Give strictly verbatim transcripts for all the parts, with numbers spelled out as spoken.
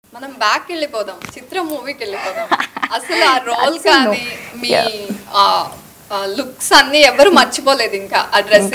మనం బ్యాక్ వెళ్ళిపోదాం, చిత్రం మూవీకి వెళ్ళిపోదాం. అసలు ఆ రోల్ కానీ మీ లుక్స్ అన్ని ఎవరు మర్చిపోలేదు. ఇంకా ఆ dress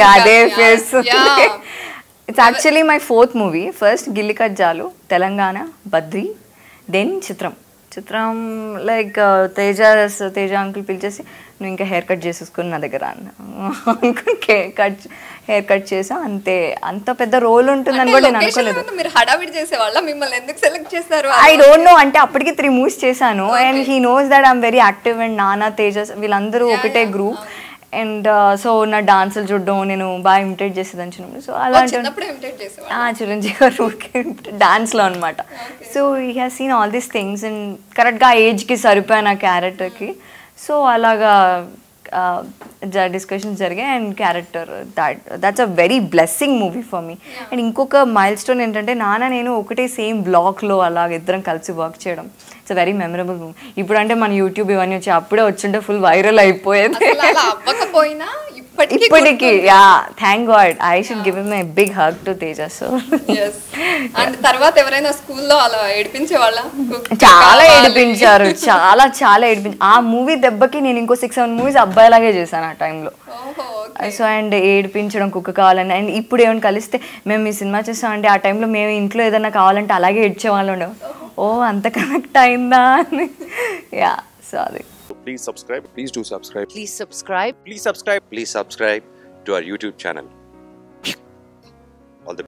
it's actually my fourth movie. First Gilli Kajjalu, Telangana, Badri, then Chitram. Chitram like Teja Teja uncle పిలిచేసి నువ్వు ఇంకా హెయిర్ కట్ చేసేసుకుని నా దగ్గర అంకుల్ కట్ హెయిర్ కట్ చేసా అంతే. అంత పెద్ద రోల్ ఉంటుందని కూడా నేను అనుకోలేదు. మీరు హడావిడి చేసేవాళ్ళ, మిమ్మల్ని ఎందుకు సెలెక్ట్ చేశారు? I don't know. అంటే అప్పటికి త్రీ మూవీస్ చేశాను and he knows that I'm very active and నానా తేజ వీళ్ళందరూ ఒకటే గ్రూప్. అండ్ సో నా డాన్సులు చూడడం నేను బాగా ఇమిటేట్ చేసేదాన్ని చిన్నప్పుడు. సో అలాంటి చిరంజీవి గారు డాన్స్లో అనమాట. So he has seen all these things and కరెక్ట్గా ఆ ఏజ్కి సరిపోయాను ఆ క్యారెక్టర్కి. సో అలాగా డిస్కషన్స్ జరిగాయి and character that that's a very blessing movie for me. And ఇంకొక మైల్ స్టోన్ ఏంటంటే నాన్న నేను ఒకటే సేమ్ బ్లాక్లో అలాగ ఇద్దరం కలిసి వర్క్ చేయడం. It's very memorable movie. ఇప్పుడు అంటే మన యూట్యూబ్ ఇవన్నీ వచ్చి అప్పుడే వచ్చింటే ఫుల్ వైరల్ అయిపోయేది. ఇప్పటికి yeah thank God. I should give him a big hug to Teja. So and తర్వాత ఎవరైనా స్కూల్లో అలా ఏడిపించే వాళ్ళ? చాలా ఏడిపించారు, చాలా చాలా ఏడిపించారు. ఆ మూవీ దెబ్బకి నేను ఇంకో సిక్స్ సెవెన్ మూవీస్ అబ్బాయిలాగే చేశాను ఆ టైంలో. సో అండ్ ఏడిపించడం, కుక్క కావాలని. అండ్ ఇప్పుడు ఏమైనా కలిస్తే మేము ఈ సినిమా చేస్తామంటే ఆ టైంలో మేము ఇంట్లో ఏదైనా కావాలంటే అలాగే ఏడ్చేవాళ్ళు ఉండవు. ఓ అంత కనెక్ట్ అయిందా అని. యా సో అది. Please subscribe. Please do subscribe. Please subscribe. Please subscribe. Please subscribe to our YouTube channel.